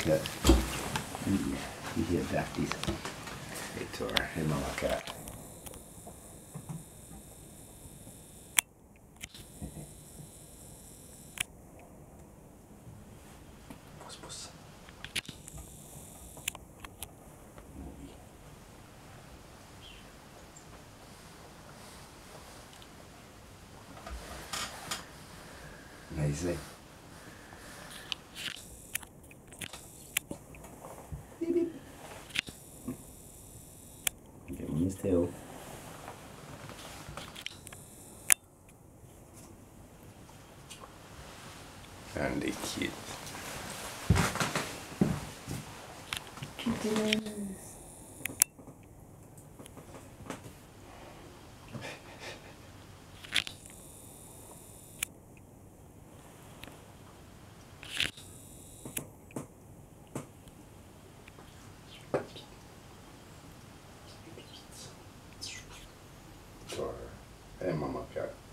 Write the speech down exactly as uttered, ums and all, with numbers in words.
cat. You, you hear Baptiste. Hey, Tor. Hey, Mama Cat. Puss, puss. Nice. Beep, beep. Give him his tail. And they cute. Tor. Hey, Mama Cat.